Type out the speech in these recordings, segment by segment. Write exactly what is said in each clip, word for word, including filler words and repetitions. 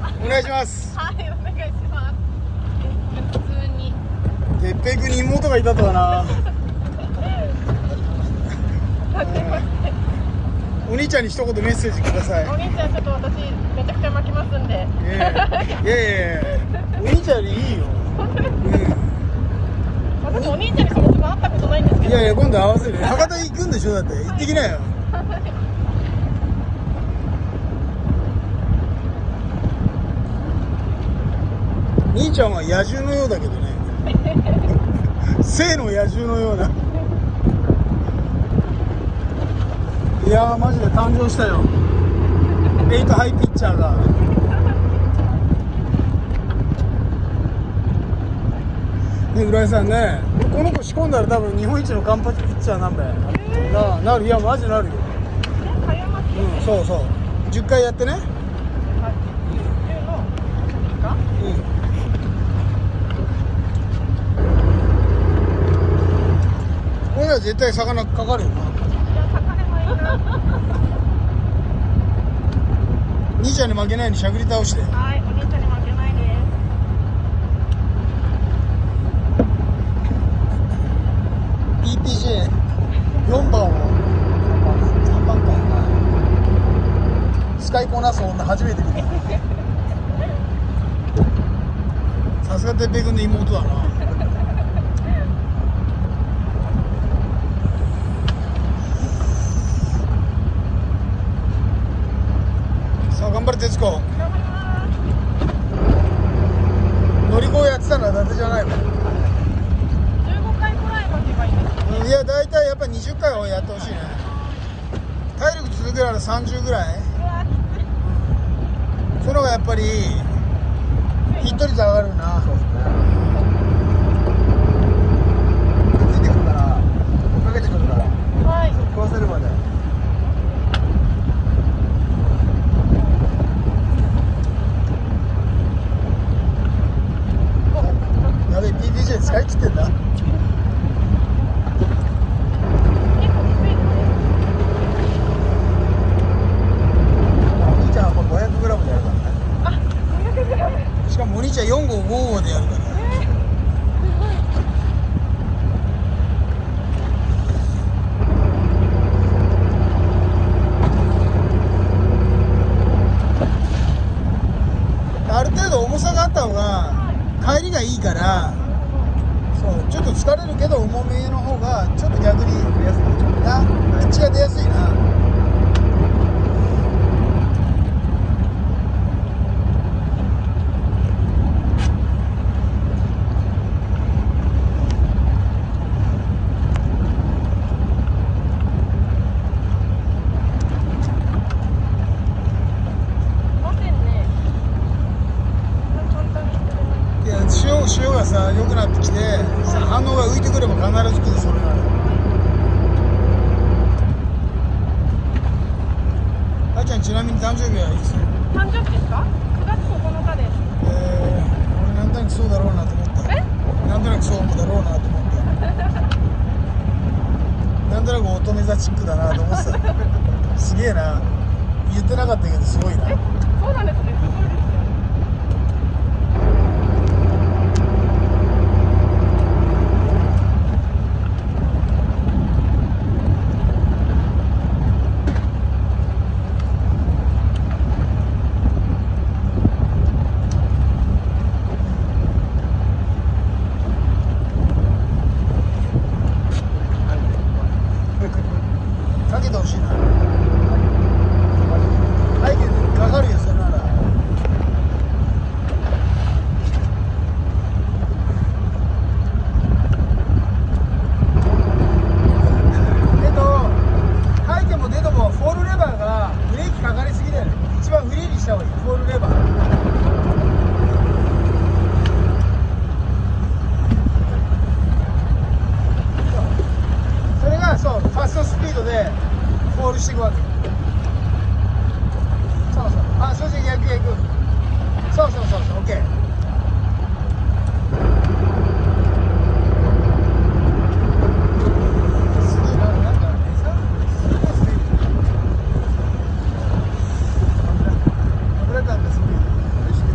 お願いします。 はい、お願いします。普通にてっぺいくんに妹がいたとはな。お兄ちゃんに一言メッセージください。 お兄ちゃん、ちょっと私めちゃくちゃ巻きますんで。 いやいやいや、お兄ちゃんよりいいよ。 私お兄ちゃんにそもそも会ったことないんですけど。 いやいや、今度合わせる。博多行くんでしょ、だって。行ってきなよ。兄ちゃんは野獣のようだけどね。生の野獣のような。いやー、マジで誕生したよ。エイトハイピッチャーが。ね、浦井さんね、この子仕込んだら多分日本一の完発ピッチャーなんだよ。なあ、なる、いや、マジなるよ。うん、そうそう。じゅっかいやってね。うん。これは絶対魚かかるよな。兄ちゃんに負けないようにしゃくり倒して。 はい、お兄ちゃんに負けないです。 ピーピージェーよんばんをさんばんかな。使いこなす女初めて見た。さすがてっぺいくんの妹だな。さあ頑張れ徹子。乗り子やってたのは伊達じゃないわ。 じゅうごかいくらい巻けばいいんですか。 いや、大体やっぱにじゅっかいはやってほしいね。体力続けられたらさんじゅうぐらい。 うわ、きつい。 その方がやっぱりヒット率上がるな。そうですね。ついてくるから追っかけてくるから。 はい。 食わせるまで。やべえ、ピーピージェー 使い切ってんだ。 結構きついですね。 お兄ちゃんはこれごひゃくグラムでやるからね。 あ、ごひゃくグラム。 しかもお兄ちゃんよんごうごごでやるから。ある程度重さがあった方が帰りがいいから、そうちょっと疲れるけど重めの方がちょっと逆に出やすいな。口が出やすいな。塩がさ良くなってきてさ、反応が浮いてくれば必ず来る。それならあいちゃん、ちなみに誕生日はいつ？ 誕生日ですか？くがつここのかです。 えー、俺なんとなくそうだろうなと思った。 え？ なんとなくそうだろうなと思ったなんとなく乙女座チックだなと思ってたすげえな。言ってなかったけどすごいな。 え、そうなんですね。すごいですよ。 かけてほしいな。はい、かかるよ、それなら。でと、背景もデドもフォールレバーがブレーキかかりすぎだよね。一番フリーにした方がいい、フォールレバー。それがそうファストスピードでフォールしていくわけ。そうそう、あ、そして逆逆。そうそうそうそう、オッケー。すげえな、なんかね、さ、すごいスピード。油感がすごい。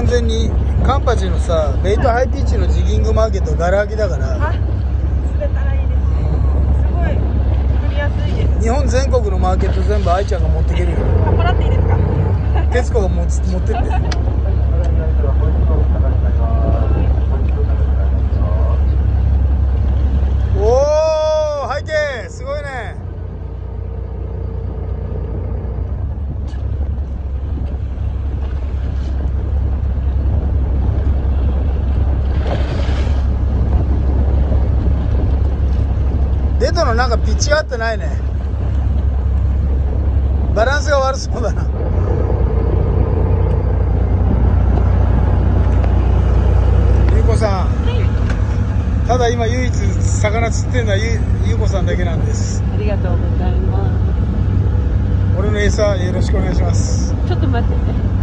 完全にカンパチのさベイトハイピッチのジギングマーケットガラ空きだから、 あ、釣れたらいいですね。すごい作りやすいです。 日本全国のマーケット全部愛ちゃんが持ってけるよ。 かっぱらっていいですか？ 徹子が持つ持ってって。おお、背景すごいね。デートのなんかピッチが合ってないね。バランスが悪そうだな。ゆうこさん、はい、ただ今唯一魚釣ってるのは ゆ, ゆうこさんだけなんです。 ありがとうございます。 俺の餌よろしくお願いします。 ちょっと待ってね。